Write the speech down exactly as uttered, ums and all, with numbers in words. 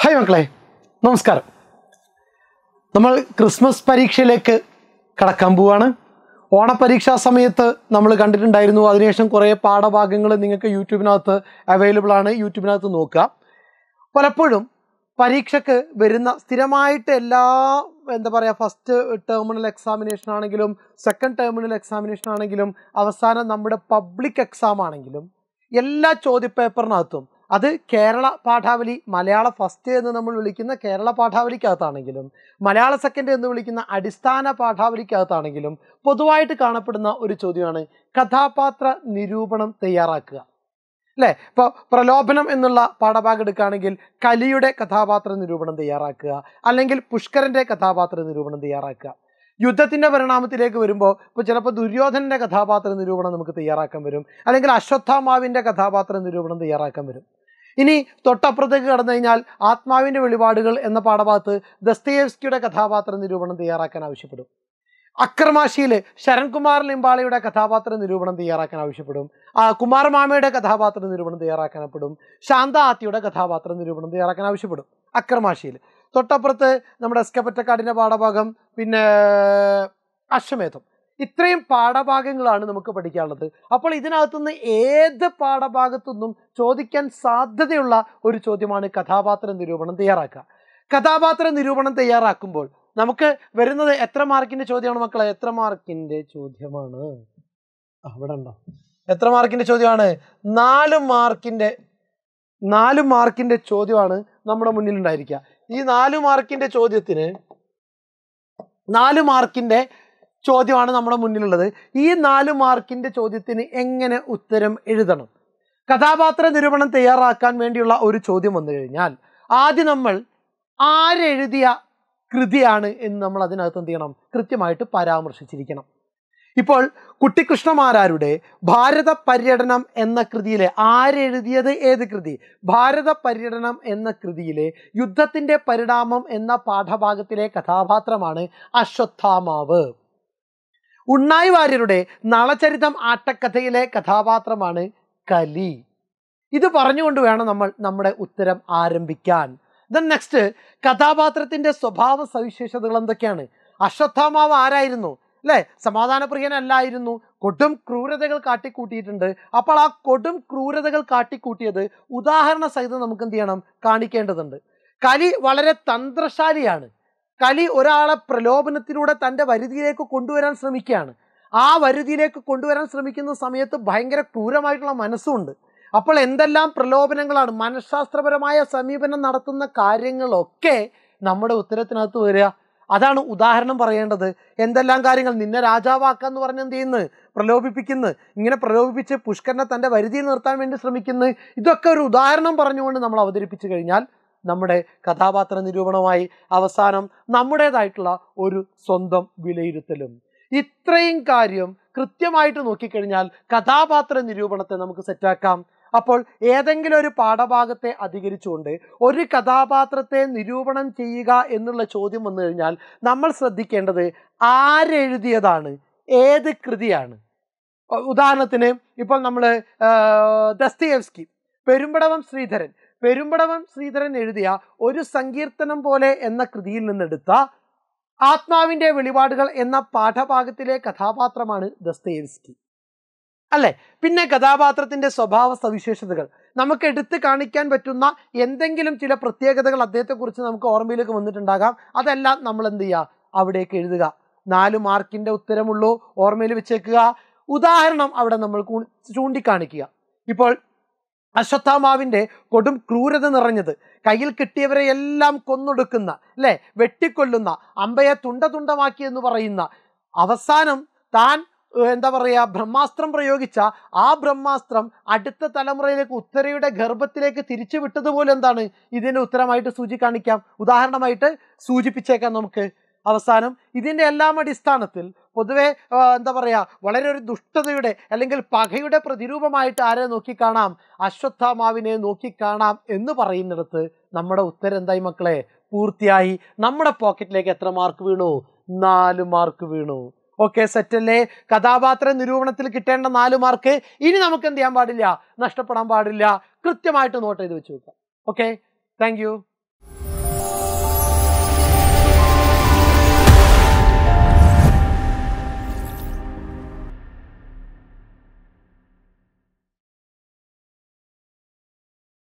Hi മക്കളെ, നമസ്കാരം. നമ്മൾ ക്രിസ്മസ് പരീക്ഷയിലേക്ക് കടക്കാൻ പോവാണ്. ഓണപരീക്ഷാ സമയത്ത് നമ്മൾ കണ്ടിട്ടുണ്ടായിരുന്നു. അതിനുശേഷം കുറേ പാഠഭാഗങ്ങൾ നിങ്ങൾക്ക് യൂട്യൂബിനകത്ത് അവൈലബിൾ ആണ്. യൂട്യൂബിനകത്ത് നോക്കുക. പലപ്പോഴും പരീക്ഷയ്ക്ക് വരുന്ന സ്ഥിരമായിട്ട് എല്ലാ എന്താ പറയുക ഫസ്റ്റ് ടേമിനൽ എക്സാമിനേഷൻ ആണെങ്കിലും സെക്കൻഡ് ടേമിനൽ എക്സാമിനേഷൻ ആണെങ്കിലും അവസാനം നമ്മുടെ പബ്ലിക് എക്സാം ആണെങ്കിലും എല്ലാ ചോദ്യപേപ്പറിനകത്തും അത് കേരള പാഠാവലി മലയാള ഫസ്റ്റ് എന്ന് നമ്മൾ വിളിക്കുന്ന കേരള പാഠാവലിക്കകത്താണെങ്കിലും മലയാള സെക്കൻഡ് എന്ന് വിളിക്കുന്ന അടിസ്ഥാന പാഠാവലിക്കകത്താണെങ്കിലും പൊതുവായിട്ട് കാണപ്പെടുന്ന ഒരു ചോദ്യമാണ് കഥാപാത്ര നിരൂപണം തയ്യാറാക്കുക. അല്ലേ? ഇപ്പോൾ പ്രലോഭനം എന്നുള്ള പാഠഭാഗം എടുക്കുകയാണെങ്കിൽ കലിയുടെ കഥാപാത്ര നിരൂപണം തയ്യാറാക്കുക, അല്ലെങ്കിൽ പുഷ്കരൻ്റെ കഥാപാത്ര നിരൂപണം തയ്യാറാക്കുക. യുദ്ധത്തിൻ്റെ പരിണാമത്തിലേക്ക് വരുമ്പോൾ ഇപ്പോൾ ചിലപ്പോൾ ദുര്യോധനൻ്റെ കഥാപാത്ര നിരൂപണം നമുക്ക് തയ്യാറാക്കാൻ വരും, അല്ലെങ്കിൽ അശ്വത്ഥാമാവിൻ്റെ കഥാപാത്ര നിരൂപണം തയ്യാറാക്കാൻ വരും. ഇനി തൊട്ടപ്പുറത്തേക്ക് കടന്നു കഴിഞ്ഞാൽ ആത്മാവിൻ്റെ വെളിപാടുകൾ എന്ന പാഠഭാഗത്ത് ദസ്തയേവ്സ്കിയുടെ കഥാപാത്ര നിരൂപണം തയ്യാറാക്കാൻ ആവശ്യപ്പെടും. അക്രമാശിയിൽ ശരൺകുമാർ ലിംബാളയുടെ കഥാപാത്ര നിരൂപണം തയ്യാറാക്കാൻ ആവശ്യപ്പെടും. കുമാരമാമയുടെ കഥാപാത്ര നിരൂപണം തയ്യാറാക്കാനപ്പെടും. ശാന്ത ആത്തിയുടെ കഥാപാത്ര നിരൂപണം തയ്യാറാക്കാൻ ആവശ്യപ്പെടും അക്രമാശിയിൽ. തൊട്ടപ്പുറത്ത് നമ്മുടെ എസ്കപ്പറ്റക്കാടിൻ്റെ പാഠഭാഗം, പിന്നെ അശ്വമേധം. ഇത്രയും പാഠഭാഗങ്ങളാണ് നമുക്ക് പഠിക്കാനുള്ളത്. അപ്പോൾ ഇതിനകത്തുനിന്ന് ഏത് പാഠഭാഗത്തുനിന്നും ചോദിക്കാൻ സാധ്യതയുള്ള ഒരു ചോദ്യമാണ് കഥാപാത്ര നിരൂപണം തയ്യാറാക്കുക. കഥാപാത്ര നിരൂപണം തയ്യാറാക്കുമ്പോൾ നമുക്ക് വരുന്നത് എത്ര മാർക്കിന്റെ ചോദ്യമാണ് മക്കളെ? എത്ര മാർക്കിന്റെ ചോദ്യമാണ്? അവിടെ ഉണ്ടോ? എത്ര മാർക്കിന്റെ ചോദ്യമാണ്? നാല് മാർക്കിന്റെ നാല് മാർക്കിന്റെ ചോദ്യമാണ് നമ്മുടെ മുന്നിൽ ഉണ്ടായിരിക്കുക. ഈ നാല് മാർക്കിന്റെ ചോദ്യത്തിന് നാല് മാർക്കിന്റെ ചോദ്യമാണ് നമ്മുടെ മുന്നിലുള്ളത്. ഈ നാല് മാർക്കിന്റെ ചോദ്യത്തിന് എങ്ങനെ ഉത്തരം എഴുതണം? കഥാപാത്ര നിരൂപണം തയ്യാറാക്കാൻ വേണ്ടിയുള്ള ഒരു ചോദ്യം വന്നു കഴിഞ്ഞാൽ ആദ്യം നമ്മൾ ആരെഴുതിയ കൃതിയാണ് എന്ന് നമ്മൾ അതിനകത്ത് എന്ത് ചെയ്യണം? കൃത്യമായിട്ട് പരാമർശിച്ചിരിക്കണം. ഇപ്പോൾ കുട്ടിക്കൃഷ്ണമാരാരുടെ ഭാരത പര്യടനം എന്ന കൃതിയിലെ ആരെഴുതിയത് ഏത് കൃതി? ഭാരത പര്യടനം എന്ന കൃതിയിലെ യുദ്ധത്തിൻ്റെ പരിണാമം എന്ന പാഠഭാഗത്തിലെ കഥാപാത്രമാണ് അശ്വത്ഥാമാവ്. ഉണ്ണായി വാര്യരുടെ നളചരിതം ആട്ടക്കഥയിലെ കഥാപാത്രമാണ് കലി. ഇത് പറഞ്ഞുകൊണ്ട് വേണം നമ്മൾ നമ്മുടെ ഉത്തരം ആരംഭിക്കാൻ. ദെൻ നെക്സ്റ്റ്, കഥാപാത്രത്തിന്റെ സ്വഭാവ സവിശേഷതകൾ എന്തൊക്കെയാണ്? അശ്വത്ഥാമാവ് ആരായിരുന്നു? അല്ലേ? സമാധാനപ്രിയനല്ലായിരുന്നു, കൊടും ക്രൂരതകൾ കാട്ടിക്കൂട്ടിയിട്ടുണ്ട്. അപ്പോൾ ആ കൊടും ക്രൂരതകൾ കാട്ടിക്കൂട്ടിയത് ഉദാഹരണ സഹിതം നമുക്ക് എന്ത് ചെയ്യണം? കാണിക്കേണ്ടതുണ്ട്. കലി വളരെ തന്ത്രശാലിയാണ്. കലി ഒരാളെ പ്രലോഭനത്തിലൂടെ തൻ്റെ വരുതിയിലേക്ക് കൊണ്ടുവരാൻ ശ്രമിക്കുകയാണ്. ആ വരുതിയിലേക്ക് കൊണ്ടുവരാൻ ശ്രമിക്കുന്ന സമയത്ത് ഭയങ്കര ക്രൂരമായിട്ടുള്ള മനസ്സുണ്ട്. അപ്പോൾ എന്തെല്ലാം പ്രലോഭനങ്ങളാണ്, മനഃശാസ്ത്രപരമായ സമീപനം നടത്തുന്ന കാര്യങ്ങളൊക്കെ നമ്മുടെ ഉത്തരത്തിനകത്ത് വരിക. അതാണ് ഉദാഹരണം പറയേണ്ടത്. എന്തെല്ലാം കാര്യങ്ങൾ, നിന്നെ രാജാവാക്കാന്ന് പറഞ്ഞ് എന്ത് ചെയ്യുന്നു? പ്രലോഭിപ്പിക്കുന്നു. ഇങ്ങനെ പ്രലോഭിപ്പിച്ച് പുഷ്കരനെ തൻ്റെ വരുതിയിൽ നിർത്താൻ വേണ്ടി ശ്രമിക്കുന്നു. ഇതൊക്കെ ഒരു ഉദാഹരണം പറഞ്ഞുകൊണ്ട് നമ്മൾ അവതരിപ്പിച്ചു കഴിഞ്ഞാൽ നമ്മുടെ കഥാപാത്ര നിരൂപണമായി അവസാനം നമ്മുടേതായിട്ടുള്ള ഒരു സ്വന്തം വിലയിരുത്തലും. ഇത്രയും കാര്യം കൃത്യമായിട്ട് നോക്കിക്കഴിഞ്ഞാൽ കഥാപാത്ര നിരൂപണത്തെ നമുക്ക് സെറ്റാക്കാം. അപ്പോൾ ഏതെങ്കിലും ഒരു പാഠഭാഗത്തെ അധികരിച്ചുകൊണ്ട് ഒരു കഥാപാത്രത്തെ നിരൂപണം ചെയ്യുക എന്നുള്ള ചോദ്യം വന്നു കഴിഞ്ഞാൽ നമ്മൾ ശ്രദ്ധിക്കേണ്ടത് ആരെഴുതിയതാണ്, ഏത് കൃതിയാണ്. ഉദാഹരണത്തിന് ഇപ്പോൾ നമ്മൾ ദസ്തയേവ്സ്കി പെരുമ്പടവം ശ്രീധരൻ പെരുമ്പടവം ശ്രീധരൻ എഴുതിയ ഒരു സങ്കീർത്തനം പോലെ എന്ന കൃതിയിൽ നിന്നെടുത്ത ആത്മാവിൻ്റെ വെളിപാടുകൾ എന്ന പാഠഭാഗത്തിലെ കഥാപാത്രമാണ് ദസ്തയേവ്സ്കി, അല്ലേ? പിന്നെ കഥാപാത്രത്തിന്റെ സ്വഭാവ സവിശേഷതകൾ, നമുക്ക് എടുത്ത് കാണിക്കാൻ പറ്റുന്ന എന്തെങ്കിലും ചില പ്രത്യേകതകൾ അദ്ദേഹത്തെക്കുറിച്ച് നമുക്ക് ഓർമ്മയിലേക്ക് വന്നിട്ടുണ്ടാകാം. അതെല്ലാം നമ്മൾ എന്ത് ചെയ്യുക? അവിടേക്ക് എഴുതുക. നാല് മാർക്കിന്റെ ഉത്തരമുള്ളൂ, ഓർമ്മയിൽ വെച്ചേക്കുക. ഉദാഹരണം അവിടെ നമ്മൾ ചൂണ്ടിക്കാണിക്കുക. ഇപ്പോൾ അശ്വത്ഥാമാവിൻ്റെ കൊടും ക്രൂരത നിറഞ്ഞത്, കയ്യിൽ കിട്ടിയവരെ എല്ലാം കൊന്നൊടുക്കുന്ന, അല്ലേ, വെട്ടിക്കൊല്ലുന്ന, അമ്പയെ തുണ്ട തുണ്ടമാക്കി എന്ന് പറയുന്ന, അവസാനം താൻ എന്താ പറയുക ബ്രഹ്മാസ്ത്രം പ്രയോഗിച്ച ആ ബ്രഹ്മാസ്ത്രം അടുത്ത തലമുറയിലേക്ക് ഉത്തരയുടെ ഗർഭത്തിലേക്ക് തിരിച്ചു വിട്ടതുപോലെ എന്താണ് ഇതിൻ്റെ ഉത്തരമായിട്ട് സൂചിക്കാണിക്കാം, ഉദാഹരണമായിട്ട് സൂചിപ്പിച്ചേക്കാം നമുക്ക്. അവസാനം ഇതിൻ്റെ എല്ലാം അടിസ്ഥാനത്തിൽ പൊതുവെ എന്താ പറയുക വളരെ ഒരു ദുഷ്ടതയുടെ അല്ലെങ്കിൽ പകയുടെ പ്രതിരൂപമായിട്ട് ആരെ നോക്കിക്കാണാം? അശ്വത്ഥാമാവിനെ നോക്കിക്കാണാം എന്ന് പറയുന്നിടത്ത് നമ്മുടെ ഉത്തരം എന്തായി മക്കളെ? പൂർത്തിയായി. നമ്മുടെ പോക്കറ്റിലേക്ക് എത്ര മാർക്ക് വീണു? നാല് മാർക്ക് വീണു. ഓക്കെ, സെറ്റല്ലേ? കഥാപാത്ര നിരൂപണത്തിൽ കിട്ടേണ്ട നാല് മാർക്ക് ഇനി നമുക്ക് എന്ത് ചെയ്യാൻ പാടില്ല? നഷ്ടപ്പെടാൻ പാടില്ല. കൃത്യമായിട്ട് നോട്ട് ചെയ്ത് വെച്ച് വെക്കാം. Okay, thank U.